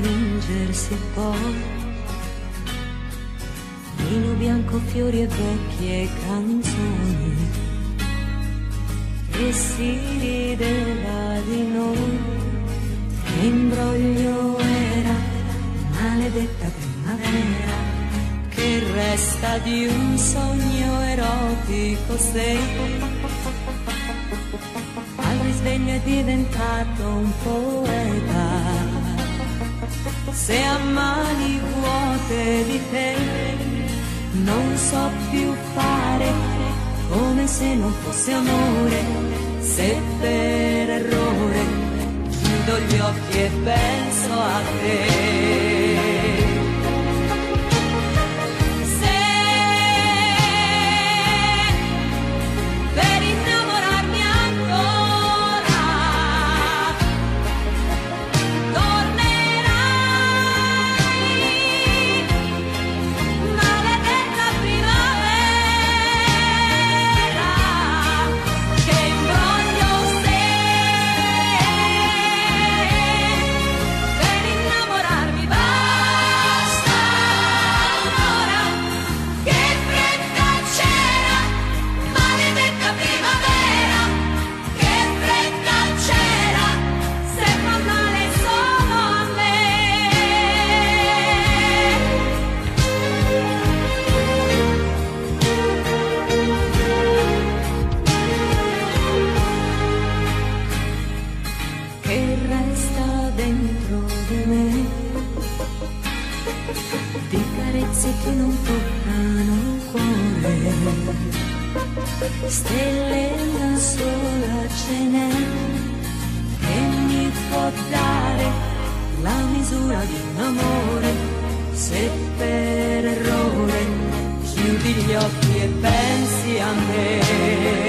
stringersi e poi vino bianco, fiori e vecchie canzoni, e si rideva di noi. Che imbroglio era, maledetta primavera, che resta di un sogno erotico sei. Al risveglio è diventato un poeta, se a mani vuote di te non so più fare, come se non fosse amore, se per errore chiudo gli occhi e penso a te. Che non toccano il cuore, stelle una sola ce n'è che mi può dare la misura di un amore, se per errore chiudi gli occhi e pensi a me.